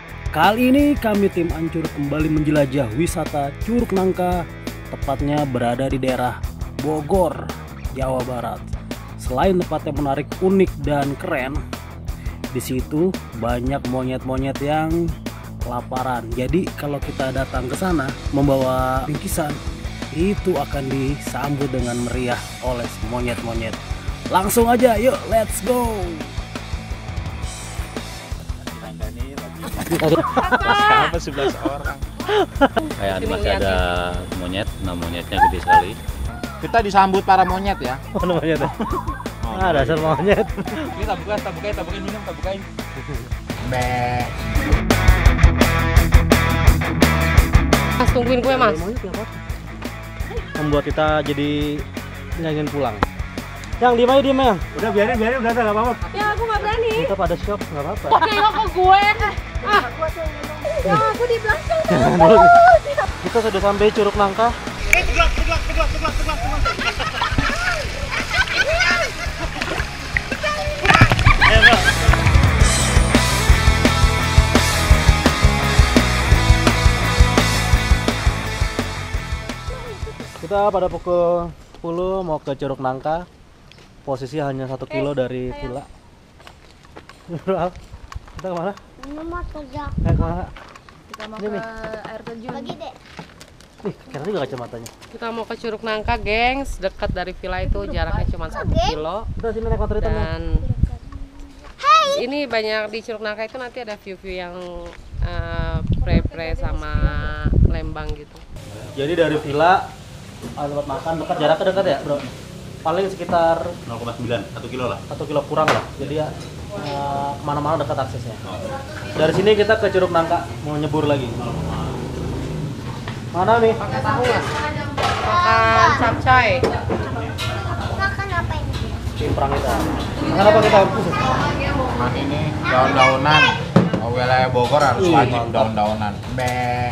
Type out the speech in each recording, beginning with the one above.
Kali ini kami tim Ancur kembali menjelajah wisata Curug Nangka, tepatnya berada di daerah Bogor, Jawa Barat. Selain tempatnya menarik, unik dan keren, di situ banyak monyet-monyet yang kelaparan. Jadi kalau kita datang ke sana membawa bingkisan, itu akan disambut dengan meriah oleh monyet-monyet. Langsung aja, yuk, let's go. Pas 11 orang. Kayak masih ada monyet, nah monyetnya gede sekali. Kita disambut para monyet ya. Mana monyet? Dasar monyet. Ini tak bukain minum, tak bukain. Be. Mas, tungguin gue, Mas. Membuat kita jadi nggak ingin pulang. Yang diem aja. Udah biarin udah nggak apa-apa. Ya, aku nggak berani. Kita pada shock nggak apa-apa. Nengok ke gue. Aku di belakang. Kita sudah sampai Curug Nangka. Kita pada pukul 10 mau ke Curug Nangka. Posisi hanya 1 kilo dari villa. Kita kemana? Mau kerja. Kemana? Kita mau Ini ke nih. air terjun. Bagi deh. Ih, keren juga kacamatanya. Kita mau ke Curug Nangka, gengs. Dekat dari villa itu, jaraknya cuma 1 kilo. Udah sini naik motor hitamnya. Dan ini banyak di Curug Nangka itu nanti ada view-view yang pre-pre sama Lembang gitu. Jadi dari villa ada tempat makan dekat, jaraknya dekat ya, Bro? Paling sekitar 0,9, 1 kilo lah. 1 kilo kurang lah. Jadi ya kemana-mana dekat aksesnya. Dari sini kita ke Curug Nangka, mau nyebur lagi. Mana nih? Pakai tahu nggak? Makan capcay. Makan apa ini? Timprang kita. Makan apa kita? Nah ini daun-daunan. Oh, wilayah Bogor harus wajib daun-daunan. Be.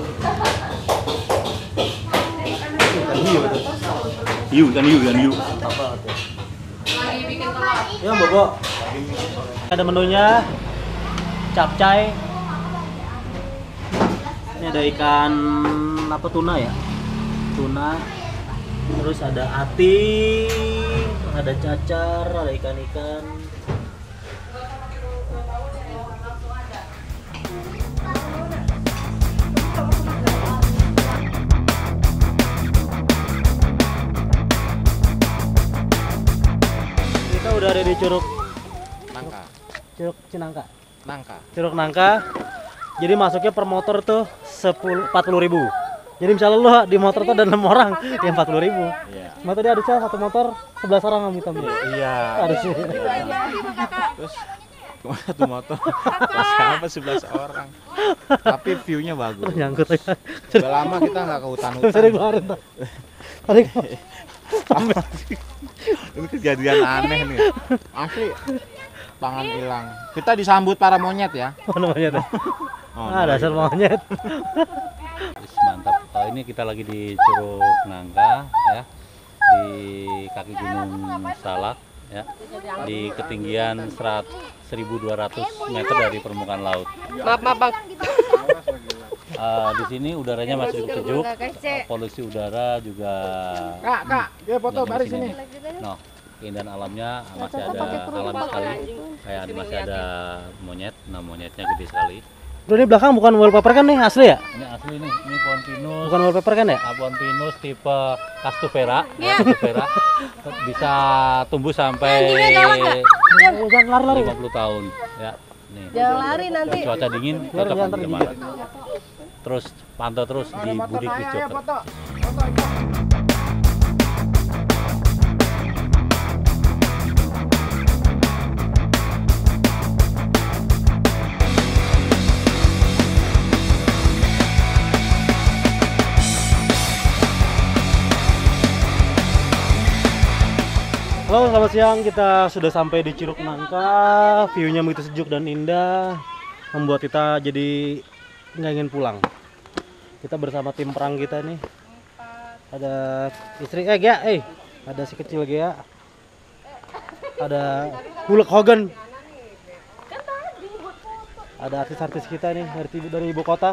Ikan hiu. Apa tuh? Ya, Bobo. Ada menunya capcay. Ini ada ikan apa, tuna ya? Tuna. Terus ada ati, ada cacar, ada ikan-ikan. Kita udah ada di Curug Cinangka. Curug Nangka. Jadi masuknya per motor tuh 40.000. Jadi misalnya lu di motor tuh ada 6 orang, ya 40.000. Iya. Cuma tadi harusnya satu motor 11 orang kamu hitam. Iya. Harusnya. Terus satu motor. Pas 11 orang. Tapi view-nya bagus. Terus nyangkut aja. Udah lama kita nggak ke hutan-hutan. Tadi keluarin tuh. Tadi Ini kejadian aneh nih. Asli tangan hilang. Kita disambut para monyet ya. mana monyet ya? Dasar monyet. Mantap. Ini kita lagi di Curug Nangka ya, di kaki Gunung Salak ya, di ketinggian 1.200 meter dari permukaan laut. Maaf, Bang. Di sini udaranya masih cukup sejuk, polusi udara juga. Kak, dia foto dari baris sini. Nah, keindahan alamnya masih ada alam sekali. Kayak masih ada monyet, nah monyetnya gede sekali. Bro, ini belakang bukan wallpaper kan nih, asli ya? Ini asli nih, ini pohon pinus. Bukan wallpaper kan ya? Pohon pinus tipe Castuvera, Castuvera bisa tumbuh sampai Jangan lari-lari. 50 tahun ya. Nih. Jangan lari nanti. Cuaca dingin tetap di Maret. Terus pantau terus di Budik Wisjoko. Halo, selamat siang. Kita sudah sampai di Curug Nangka. View-nya begitu sejuk dan indah, membuat kita jadi nggak ingin pulang. Kita bersama tim perang kita nih. Ada istri Gia, ada si kecil Gia. Ada Hulk Hogan. Ada artis-artis kita nih dari ibu kota.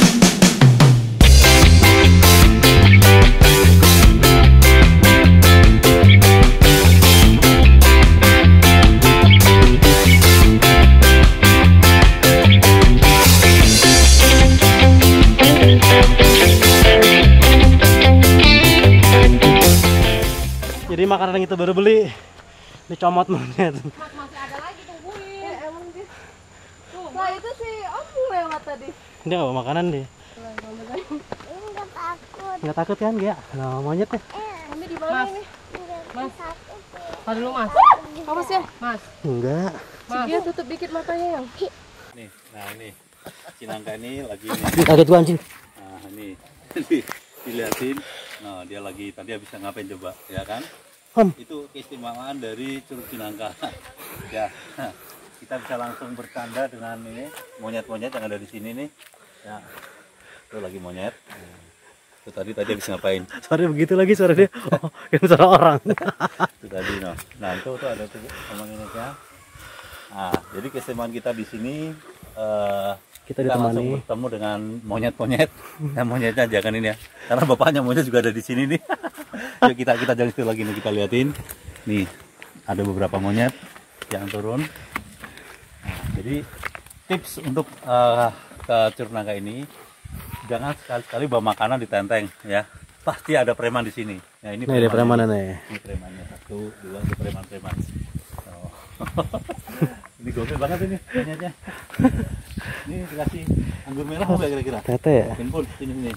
Jadi makanan yang kita baru beli dicomot monyet. Masih ada lagi, tungguin. Emang dia. Nah itu si Om lewat tadi. Dia nggak bawa makanan deh. Enggak takut. Nggak takut kan dia? Nah monyetnya. Kami di mana ini? Mas. Tadi dulu Mas. Awas ya, Mas. Enggak. Mas. Dia tutup dikit matanya yang. Nih, nah ini si nangka ini lagi nih. Kaget gua anjing. Nah ini dilihatin. Nah dia lagi tadi bisa ngapain coba, ya kan? Itu keistimewaan dari Curug Cinangka. Ya, kita bisa langsung bercanda dengan ini monyet-monyet yang ada di sini nih. Ya, itu lagi monyet. Itu tadi bisa ngapain? Suara begitu lagi suara dia. Oh, yang suara orang. Itu tadi, no. Nah itu ada tuh monyetnya. Nah, jadi keistimewaan kita di sini. Kita langsung bertemu dengan monyet-monyet. Yang monyetnya jangan ini ya, karena bapaknya monyet juga ada di sini nih. Yuk kita jalan situ lagi nih, kita liatin. Nih ada beberapa monyet yang turun. Nah, jadi tips untuk ke Curug Nangka ini, jangan sekali-sekali bawa makanan di tenteng ya. Pasti ada preman di sini. Nah ini ada preman nih. Ini premannya 1, 2, itu preman-preman. Oh. Ini gokil banget ini monyetnya. Ini dikasih anggur merah apa kira-kira? Tete ya? Handphone sini.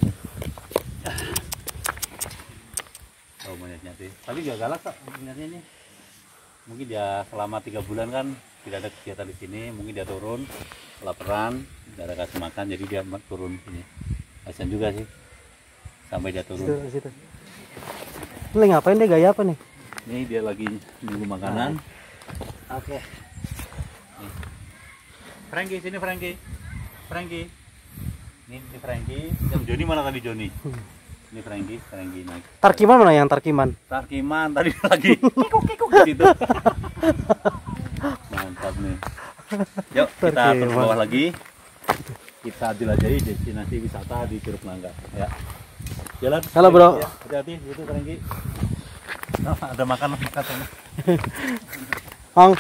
Oh monyetnya sih. Tapi gak galak kok monyetnya ini. Mungkin dia selama 3 bulan kan tidak ada kegiatan di sini. Mungkin dia turun, kelaparan, tidak ada kasih makan, jadi dia turun sini. Kasian juga sih. Sampai dia turun. Situ. Ini ngapain dia, gaya apa nih? Ini dia lagi nunggu makanan. Oke. Frankie, sini Frankie. Ini Frankie. Yang Joni mana tadi Joni? Ini Frankie naik. Tarkiman mana yang Tarkiman? Tarkiman tadi lagi kikuk gitu. Mantap nih. Yuk kita turun ke bawah lagi. Kita jelajahi destinasi wisata di Curug Nangka. Ya. Jalan. Halo bro. Ya, hati-hati gitu Frankie. Oh, ada makan sana. Hong.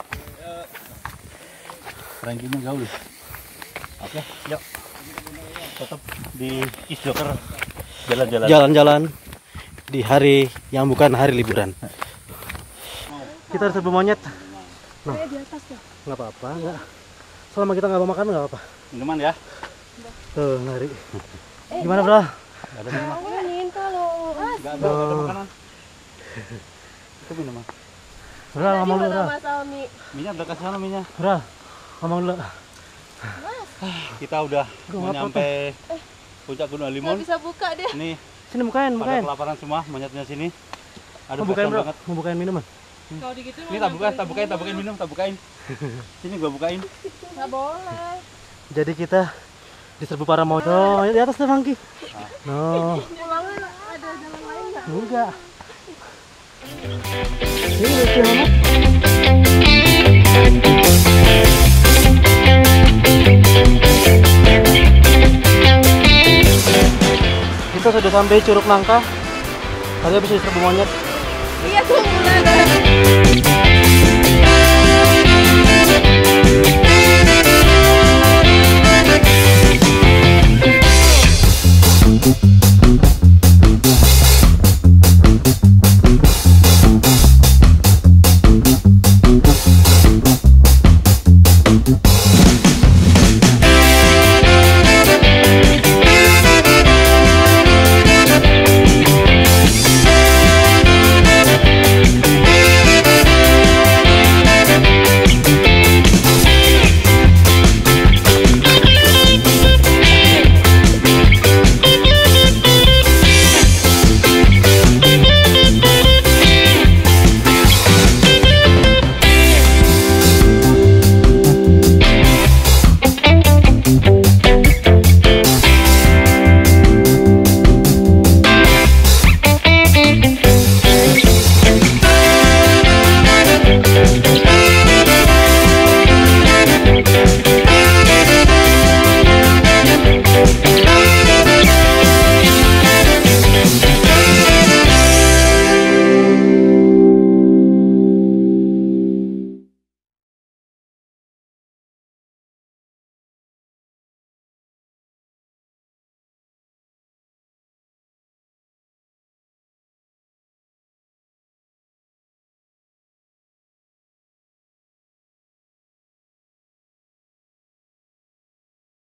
Frankie-nya gaul. Oke, yuk. Tetap di East Joker jalan-jalan di hari yang bukan hari liburan. Kita harus serbu monyet. Nah, Di atas ya. nggak apa-apa, nggak. Selama kita nggak bawa makan nggak apa-apa. Minuman ya? Tuh ngari. Gimana bro? Nggak ada minuman. Minta loh. Nggak ada makanan. Itu minuman. Bro, ngomong dulu bro. Mas Almi. Minyak udah kasih sana minyak. Bro, ngomong dulu. Kita udah mau nyampe puncak Gunung Halimun. Bisa buka dia. Nih, Sini bukain. pada kelaparan semua monyetnya sini. Aduh, Mau bukain kasihan bro, banget. mau bukain minuman. Kalau digituin Ini tak bukain minum, tak bukain. Sini gua bukain. nggak boleh. Jadi kita diserbu para monyet. Oh, di atas tuh Mangki. No. Pulangnya ada jalan lain nggak? Enggak. Ini lucu amat. Kita sudah sampai Curug Nangka. Tadi bisa diserbu monyet. Iya tuh mulai.